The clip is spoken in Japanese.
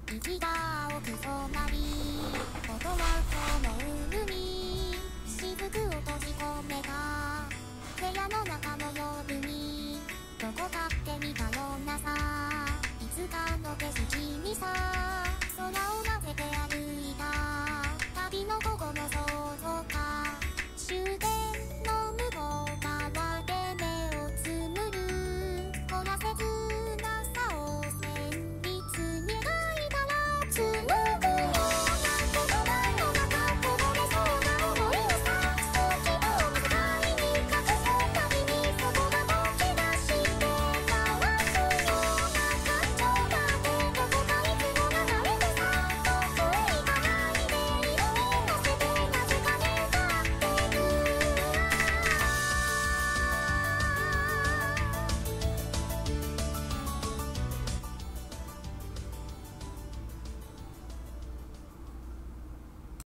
息が青く染まり、音は今日の海、雫を閉じ込めた部屋の中の夜にどこかって見たようなさ。